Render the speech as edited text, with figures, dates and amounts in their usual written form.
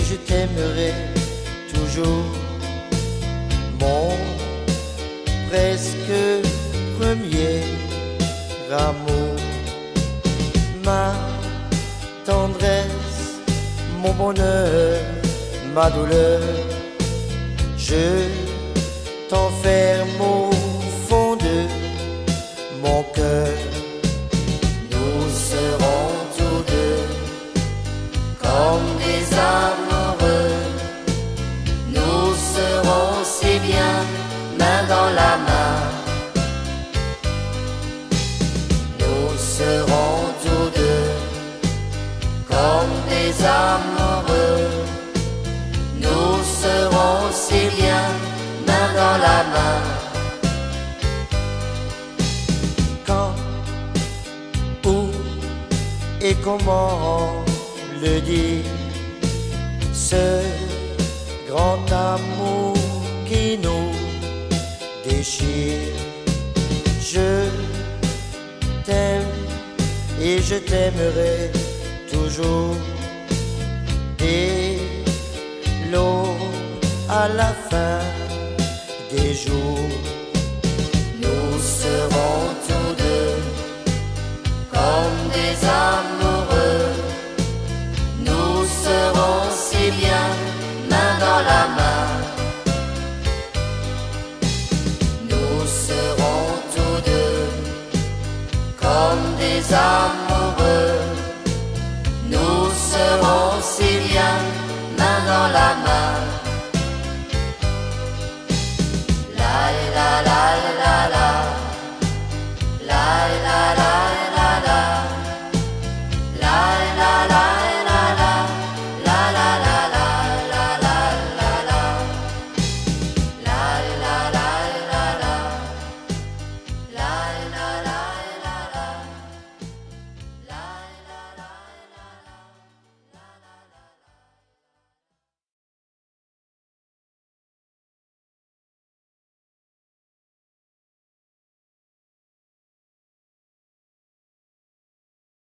je t'aimerai toujours. Mon presque premier amour, ma tendresse, mon bonheur, ma douleur, je t'enferme au fond de mon cœur. Nous serons tous deux comme des amoureux, nous serons si bien main dans la main. Nous serons tous deux comme des amoureux, nous serons si bien main dans la main. Quand, où et comment le dire, ce grand amour qui nous déchire. Je t'aime et je t'aimerai toujours, dès l'aube à la fin des jours. Nous serons tous deux comme des amoureux, nous serons si bien main dans la main. Nous serons tous deux comme des amoureux,